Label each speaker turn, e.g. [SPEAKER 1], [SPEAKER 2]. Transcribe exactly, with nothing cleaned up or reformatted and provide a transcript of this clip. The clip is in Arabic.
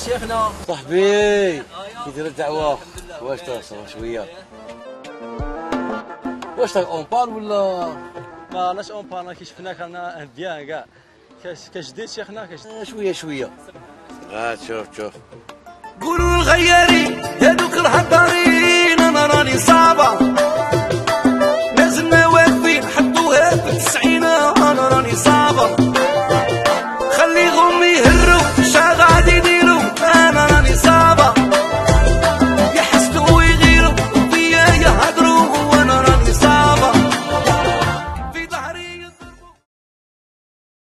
[SPEAKER 1] شيخنا؟
[SPEAKER 2] صاحبي كي داير الدعوه؟ واش توصل شويه؟ واش تا اونبان ولا
[SPEAKER 1] ما لاش اونبان كي شفناك انا بيان كاع كجديد شيخنا كجديد
[SPEAKER 2] شويه شويه. غاتشوف شوف
[SPEAKER 3] قولوا الغياري يا دوك الحضاري